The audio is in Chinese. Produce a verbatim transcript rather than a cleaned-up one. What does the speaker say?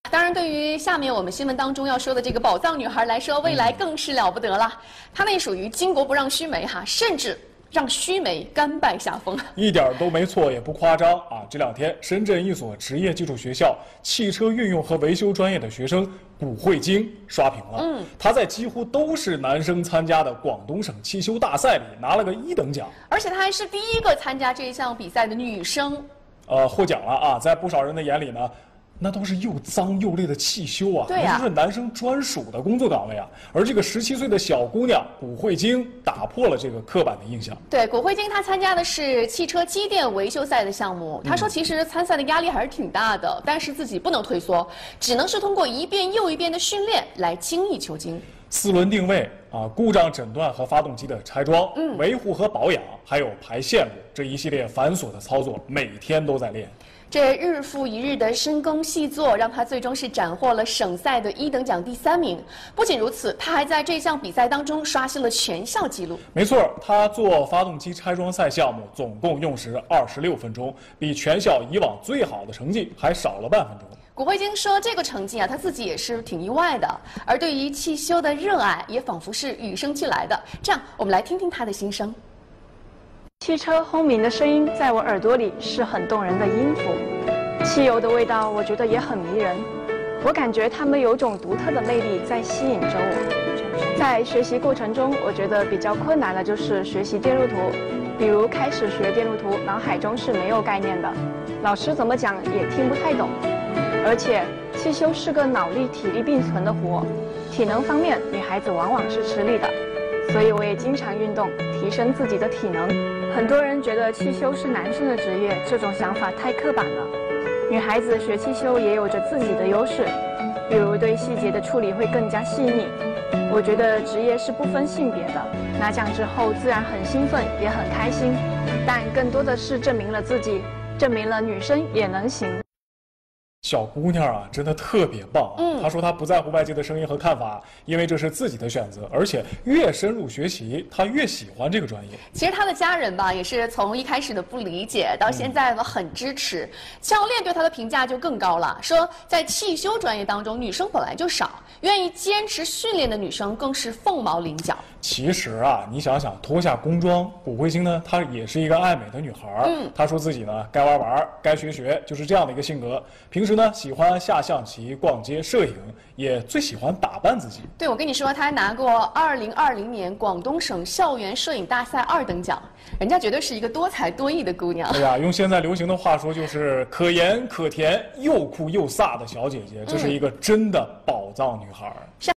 当然，对于下面我们新闻当中要说的这个宝藏女孩来说，未来更是了不得了。她那属于巾帼不让须眉哈，甚至让须眉甘拜下风。 一点都没错，也不夸张啊！这两天，深圳一所职业技术学校汽车运用和维修专业的学生古慧晶刷屏了。嗯，她在几乎都是男生参加的广东省汽修大赛里拿了个一等奖， 而且她还是第一个参加这一项比赛的女生。 呃，获奖了啊！在不少人的眼里呢，那都是又脏又累的汽修啊， 对呀， 那就是男生专属的工作岗位啊。而这个十七岁的小姑娘古慧晶打破了这个刻板的印象。 对，古慧晶她参加的是汽车机电维修赛的项目。她说，其实参赛的压力还是挺大的，但是自己不能退缩，只能是通过一遍又一遍的训练来精益求精。 四轮定位啊，故障诊断和发动机的拆装，嗯，维护和保养，还有排线路这一系列繁琐的操作，每天都在练。 这日复一日的深耕细作，让他最终是斩获了省赛的一等奖第三名。不仅如此，他还在这项比赛当中刷新了全校纪录。 没错，他做发动机拆装赛项目总共用时二十六分钟，比全校以往最好的成绩还少了半分钟。 古慧晶说：“这个成绩啊，他自己也是挺意外的。而对于汽修的热爱，也仿佛是与生俱来的。这样，我们来听听他的心声。 汽车轰鸣的声音在我耳朵里是很动人的音符，汽油的味道我觉得也很迷人。我感觉它们有种独特的魅力在吸引着我。在学习过程中，我觉得比较困难的就是学习电路图，比如开始学电路图，脑海中是没有概念的，老师怎么讲也听不太懂。而且汽修是个脑力体力并存的活，体能方面女孩子往往是吃力的，所以我也经常运动，提升自己的体能。很多人觉得汽修是男生的职业，这种想法太刻板了。女孩子学汽修也有着自己的优势，比如对细节的处理会更加细腻。我觉得职业是不分性别的，拿奖之后自然很兴奋，也很开心，但更多的是证明了自己，证明了女生也能行。 小姑娘啊，真的特别棒。嗯，她说她不在乎外界的声音和看法，因为这是自己的选择，而且越深入学习，她越喜欢这个专业。 其实她的家人吧，也是从一开始的不理解，到现在呢很支持。嗯、教练对她的评价就更高了，说在汽修专业当中，女生本来就少，愿意坚持训练的女生更是凤毛麟角。 其实啊，你想想，脱下工装，古慧晶呢，她也是一个爱美的女孩。嗯，她说自己呢，该玩玩，该学学，就是这样的一个性格。平时呢，喜欢下象棋、逛街、摄影，也最喜欢打扮自己。 对，我跟你说，她还拿过二零二零年广东省校园摄影大赛二等奖，人家绝对是一个多才多艺的姑娘。 对呀，用现在流行的话说，就是可盐可甜，又酷又飒的小姐姐，这是一个真的宝藏女孩。